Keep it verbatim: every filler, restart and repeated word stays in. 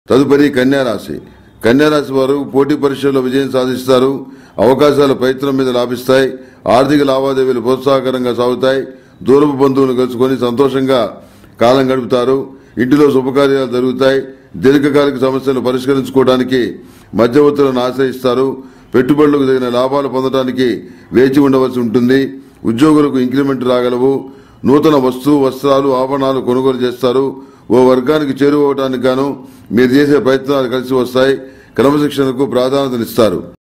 తదుపరి కన్యారాశి. కన్యారాశి వారు పోటీ పరీక్షల్లో విజయం సాధిస్తారు. అవకాశాలు ప్రయత్నం మీద లాభిస్తాయి. ఆర్థిక లావాదేవీలు ప్రోత్సాహకరంగా సాగుతాయి. దూరపు బంధువులను కలుసుకొని సంతోషంగా కాలం గడుపుతారు. ఇంటిలో శుభకార్యాలు జరుగుతాయి. దీర్ఘకాలిక సమస్యలను పరిష్కరించుకోవడానికి మధ్యవర్తులను ఆశ్రయిస్తారు. పెట్టుబడులకు తగిన లాభాలు పొందడానికి వేచి ఉండవలసి ఉంటుంది. ఉద్యోగులకు ఇంక్రిమెంట్ రాగలవు. నూతన వస్తువు వస్త్రాలు ఆభరణాలు కొనుగోలు చేస్తారు. ఓ వర్గానికి చేరువవటానికి గాను మీరు చేసే ప్రయత్నాలు కలిసి వస్తాయి. క్రమశిక్షణకు ప్రాధాన్యతనిస్తారు.